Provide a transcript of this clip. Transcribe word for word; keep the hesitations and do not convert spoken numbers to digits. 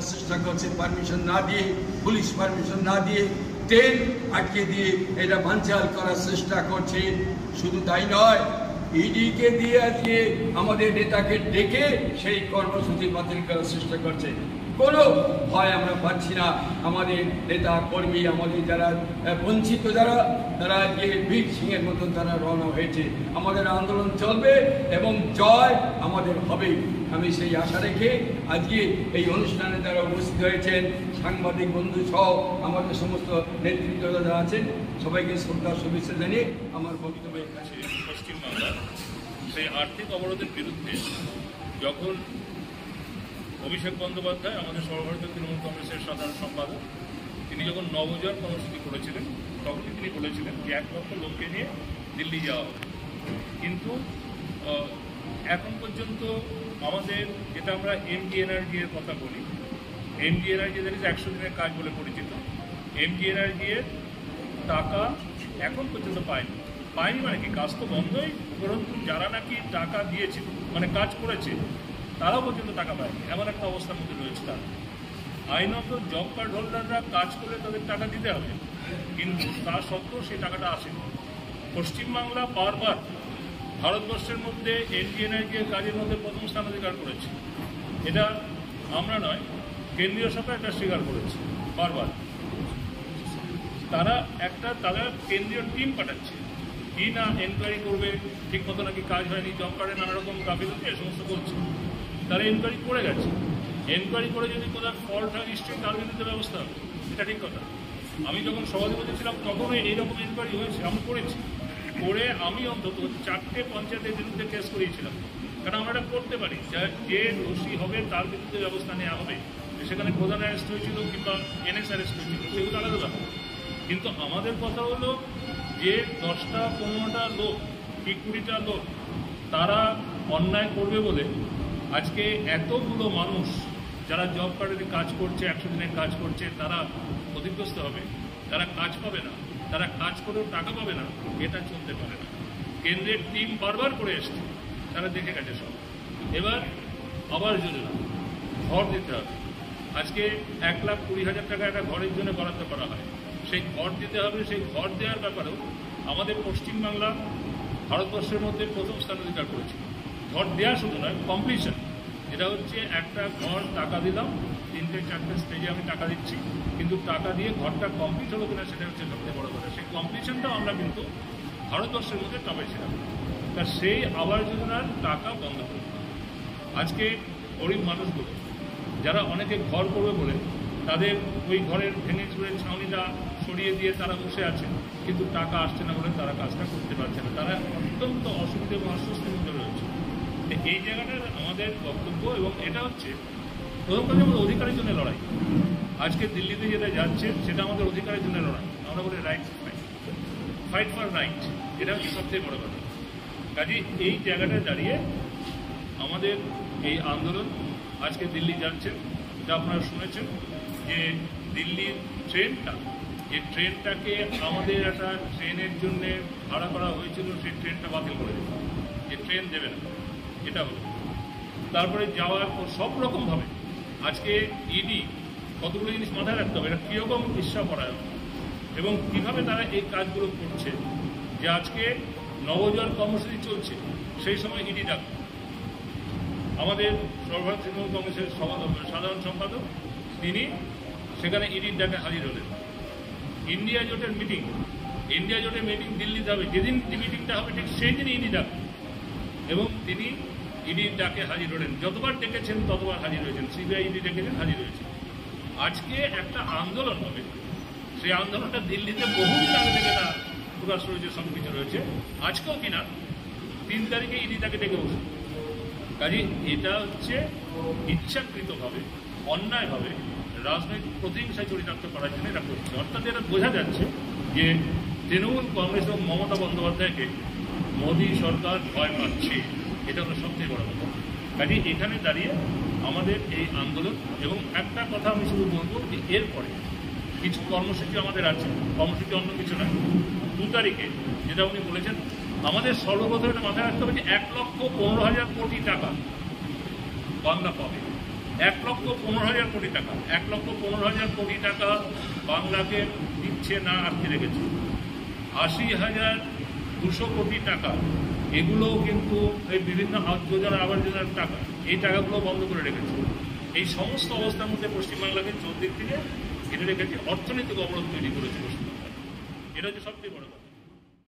চেষ্টা করছে, পারমিশন না দিয়ে, পুলিশ পারমিশন না দিয়ে, ট্রেন আটকে দিয়ে এটা বানচাল করার চেষ্টা করছে। শুধু তাই নয়, ইডিকে দিয়ে আজকে আমাদের নেতাকে ডেকে সেই কর্মসূচি বাতিল করার চেষ্টা করছে। কোনো ভয় আমরা পাচ্ছি না। আমাদের নেতা কর্মী, আমাদের যারা বঞ্চিত যারা, তারা আজকে বীর সিংহের মতন তারা রওনা হয়েছে। আমাদের আন্দোলন চলবে এবং জয় আমাদের হবে। আমি সেই আশা রেখে আজকে এই অনুষ্ঠানে যারা উপস্থিত হয়েছেন, সাংবাদিক বন্ধু সহ আমাদের সমস্ত নেতৃত্ব যারা আছেন, সবাইকে শ্রদ্ধা শুভেচ্ছা জানিয়ে আমার বক্তব্যের কাছে। পশ্চিমবাংলা সেই আর্থিক অবরোধের বিরুদ্ধে যখন অভিষেক বন্দ্যোপাধ্যায়, আমাদের সর্বভারতীয় তৃণমূল কংগ্রেসের সাধারণ সম্পাদক, তিনি যখন নবজয় কর্মসূচি করেছিলেন, তখনই তিনি বলেছিলেন যে এক লক্ষ লোককে নিয়ে দিল্লি যাওয়া হবে। কিন্তু এখন পর্যন্ত আমাদের, যেটা আমরা এমজিএনআরজি এর কথা বলি, এমজিএনআরজি দ্যাট ইজ একশো দিনের কাজ বলে পরিচিত, এমজিএনআরজি এর টাকা এখন পর্যন্ত পায়নি। পায়নি মানে কি, কাজ তো বন্ধই, পরন্তু যারা নাকি টাকা দিয়েছে, মানে কাজ করেছে, তারাও পর্যন্ত টাকা পায়নি। এমন একটা অবস্থার মধ্যে রয়েছে তারা। আইনত জব কার্ড হোল্ডাররা কাজ করলে তাদের টাকা দিতে হবে, কিন্তু তা সত্ত্বেও সেই টাকাটা আসেনি। পশ্চিমবাংলা বারবার ভারতবর্ষের মধ্যে এনডিএনআইজি এর কাজের মধ্যে প্রথম স্থান অধিকার করেছে। এটা আমরা নয়, কেন্দ্রীয় সরকার এটা স্বীকার করেছে বারবার। তারা একটা তারা কেন্দ্রীয় টিম পাঠাচ্ছে, কি না এনকোয়ারি করবে, ঠিক মতো নাকি কাজ হয়নি, জব কার্ডে নানা রকম গাফিলতি এ সমস্ত করছে। তারা এনকোয়ারি করে গেছে। এনকোয়ারি করে যদি কোথাও ফল্ট হয়, নিশ্চয়ই তার বিরুদ্ধে ব্যবস্থা হবে, এটা ঠিক কথা। আমি যখন সভাধিপতি ছিলাম তখনও এইরকম এনকোয়ারি হয়েছে, আমি করেছি। করে আমি অন্তত চারটে পঞ্চায়েতের বিরুদ্ধে কেস করিয়েছিলাম, কারণ আমরা এটা করতে পারি, যে দোষী হবে তার বিরুদ্ধে ব্যবস্থা নেওয়া হবে। সেখানে প্রধান অ্যারেস্ট হয়েছিল কিংবা এনএস অ্যারেস্ট হয়েছিল, সেগুলো আলাদা ব্যাপার। কিন্তু আমাদের কথা হলো যে দশটা পনেরোটা লোক কি কুড়িটা লোক তারা অন্যায় করবে বলে আজকে এতগুলো মানুষ যারা জব কার্ডে কাজ করছে, একশো দিনের কাজ করছে, তারা ক্ষতিগ্রস্ত হবে, তারা কাজ পাবে না, তারা কাজ করেও টাকা পাবে না, এটা চলতে পারে না। কেন্দ্রের টিম বারবার করে এসছে, তারা দেখে গেছে সব। এবার আবার যোজনা, ঘর দিতে হবে। আজকে এক লাখ কুড়ি হাজার টাকা একটা ঘরের জন্য বরাদ্দ করা হয়, সেই ঘর দিতে হবে। সেই ঘর দেওয়ার ব্যাপারেও আমাদের পশ্চিমবাংলা ভারতবর্ষের মধ্যে প্রথম স্থান অধিকার করেছে। ঘর দেওয়া শুধু নয়, কমপ্লিশন, এটা হচ্ছে একটা ঘর টাকা দিলাম, তিনটে চারটে স্টেজে আমি টাকা দিচ্ছি, কিন্তু টাকা দিয়ে ঘরটা কমপ্লিট হলো কিনা সেটা হচ্ছে সবচেয়ে বড় কথা। সেই কমপ্লিশনটাও আমরা কিন্তু ভারতবর্ষের মধ্যে টপে ছিলাম। তা সেই আবাস যোজনার টাকা বন্ধ করে আজকে গরিব মানুষগুলো যারা অনেকে ঘর করবে বলে তাদের ওই ঘরের ভেঙে চুরে ছাউনিটা সরিয়ে দিয়ে তারা বসে আছে, কিন্তু টাকা আসছে না বলে তারা কাজটা করতে পারছে না। তারা অত্যন্ত অসুবিধা এবং অস্বস্তির মধ্যে রয়েছে। এই জায়গাটার আমাদের বক্তব্য, এবং এটা হচ্ছে প্রথম কথা আমাদের অধিকারের জন্য লড়াই। আজকে দিল্লিতে যেটা যাচ্ছে সেটা আমাদের অধিকারের জন্য লড়াই। আমরা বলি right fight, fight for right, এটা হচ্ছে সবচেয়ে বড় কথা। কাজে এই জায়গাটা দাঁড়িয়ে আমাদের এই আন্দোলন আজকে দিল্লি যাচ্ছে, যা আপনারা শুনেছেন যে দিল্লির ট্রেনটা, যে ট্রেনটাকে আমাদের একটা ট্রেনের জন্য ভাড়া করা হয়েছিল, সেই ট্রেনটা বাতিল করে দিল, যে ট্রেন দেবে না, এটা হলো। তারপরে যাওয়ার পর সব রকমভাবে আজকে ইডি কতগুলো জিনিস মাথায় রাখতে হবে, এটা কীরকম ইচ্ছা করা এবং কীভাবে তারা এই কাজগুলো করছে। যে আজকে নবজোয়ার কর্মসূচি চলছে, সেই সময় ইডি ডাক, আমাদের সর্বভারতীয় তৃণমূল কংগ্রেসের সাধারণ সম্পাদক তিনি সেখানে ইডির ডাকে হাজির হলেন। ইন্ডিয়া জোটের মিটিং, ইন্ডিয়া জোটের মিটিং দিল্লিতে হবে, যেদিন মিটিংটা হবে ঠিক সেই দিনই ইডি ডাক, এবং তিনি ইডির ডাকে হাজির হলেন। যতবার ডেকেছেন ততবার হাজির হয়েছেন, সিবিআই ইডি ডেকেছেন, হাজির হয়েছেন। আজকে একটা আন্দোলন হবে, সেই আন্দোলনটা দিল্লিতে বহুদিন আগে থেকে না প্রকাশ রয়েছে, সব কিছু রয়েছে। আজকেও কিনা তিন তারিখে ইডি তাকে ডেকে বসে। কাজে এটা হচ্ছে ইচ্ছাকৃতভাবে, অন্যায়ভাবে রাজনৈতিক প্রতিহিংসায় চরিতার্থ করার জন্য এটা করছে। অর্থাৎ এটা বোঝা যাচ্ছে যে তৃণমূল কংগ্রেস এবং মমতা বন্দ্যোপাধ্যায়কে মোদী সরকার ভয় পাচ্ছে, এটা হলো সবচেয়ে বড় কথা। কাজে এখানে দাঁড়িয়ে আমাদের এই আন্দোলন, এবং একটা কথা আমি শুধু বলবো যে এরপরে কিছু কর্মসূচি আমাদের আছে, কর্মসূচি অন্য কিছু নয়। দু তারিখে যেটা উনি বলেছেন, আমাদের সর্বপ্রথম এটা মাথায় রাখতে হবে যে এক লক্ষ পনেরো হাজার কোটি টাকা বাংলা পাবে। এক লক্ষ পনেরো হাজার কোটি টাকা এক লক্ষ পনেরো হাজার কোটি টাকা বাংলাকে দিচ্ছে না আটকে রেখেছে। আশি হাজার দুশো কোটি টাকা এগুলোও কিন্তু এই বিভিন্ন যোজনা আবাস যোজনার টাকা, এই টাকাগুলো বন্ধ করে রেখেছে। এই সমস্ত অবস্থার মধ্যে পশ্চিমবাংলাকে চোদ্দিক থেকে ঘিরে রেখেছে, অর্থনৈতিক অবরোধ তৈরি করেছে পশ্চিমবাংলা। এটা হচ্ছে সবচেয়ে বড় কথা।